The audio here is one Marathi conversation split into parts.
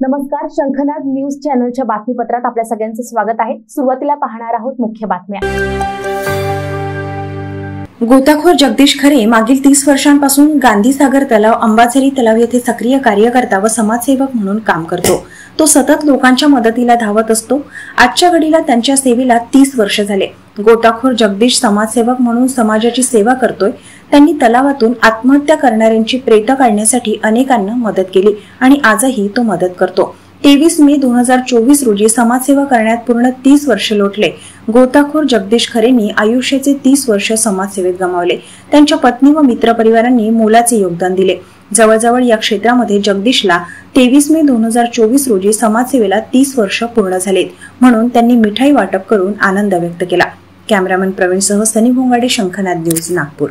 नमस्कार, शंखनाद न्यूज चॅनलच्या बातमीपत्रात आपल्या सगळ्यांचं स्वागत आहे। सुरुवातीला पाहणार आहोत मुख्य बातम्या। गोताखोर जगदीश खरे मागील 30 वर्षांपासून गांधी सागर तलाव, अंबाझरी तलाव येथे सक्रिय कार्यकर्ता व समाजसेवक म्हणून काम करतो। तो सतत लोकांच्या मदतीला धावत असतो। आजच्या घडीला त्यांच्या सेवेला 30 वर्ष झाले। गोताखोर जगदीश समाजसेवक म्हणून समाजाची सेवा करतोय। त्यांनी तलावातून आत्महत्या करणाऱ्यांची प्रेत काढण्यासाठी अनेकांना मदत केली आणि आजही तो मदत करतो। 23 मे 2024 रोजी समाजसेवा करण्यात पूर्ण 30 वर्ष लोटले। गोताखोर जगदीश खरेंनी आयुष्याचे 30 वर्ष समाजसेवेत गमावले। त्यांच्या पत्नी व मित्रपरिवारांनी मोलाचे योगदान दिले। जवळजवळ या क्षेत्रामध्ये जगदीशला 23 मे 2024 रोजी समाजसेवेला 30 वर्ष पूर्ण झालेत, म्हणून त्यांनी मिठाई वाटप करून आनंद व्यक्त केला। कॅमेरामन प्रवीण सह सनी भोंगाडे, शंखनाद न्यूज, नागपूर।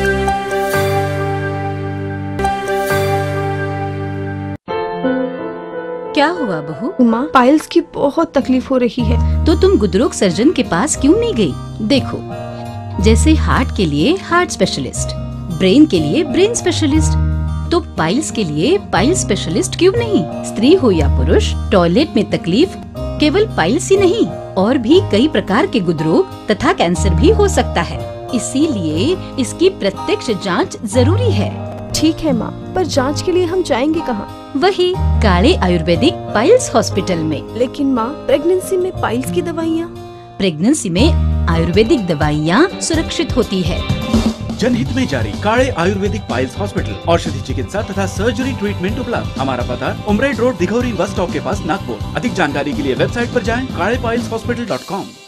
क्या हुआ बहू? माँ, पाइल्स की बहुत तकलीफ हो रही है। तो तुम गुदरोग सर्जन के पास क्यों नहीं गई? देखो, जैसे हार्ट के लिए हार्ट स्पेशलिस्ट, ब्रेन के लिए ब्रेन स्पेशलिस्ट, तो पाइल्स के लिए पाइल्स स्पेशलिस्ट क्यों नहीं? स्त्री हो या पुरुष, टॉयलेट में तकलीफ केवल पाइल्स ही नहीं, और भी कई प्रकार के गुदरोग तथा कैंसर भी हो सकता है। इसीलिए इसकी प्रत्यक्ष जांच जरूरी है। ठीक है माँ, पर जांच के लिए हम जाएंगे कहाँ? वही काले आयुर्वेदिक पाइल्स हॉस्पिटल में। लेकिन माँ, प्रेगनेंसी में पाइल्स की दवाइयाँ? प्रेगनेंसी में आयुर्वेदिक दवाइयाँ सुरक्षित होती है। जनहित में जारी काले आयुर्वेदिक पाइल्स हॉस्पिटल, औषधि चिकित्सा तथा सर्जरी ट्रीटमेंट उपलब्ध। हमारा पता Umred road, Dighori bus stop के पास, नागपुर। अधिक जानकारी के लिए वेबसाइट पर जाएं kalepileshhospital.com।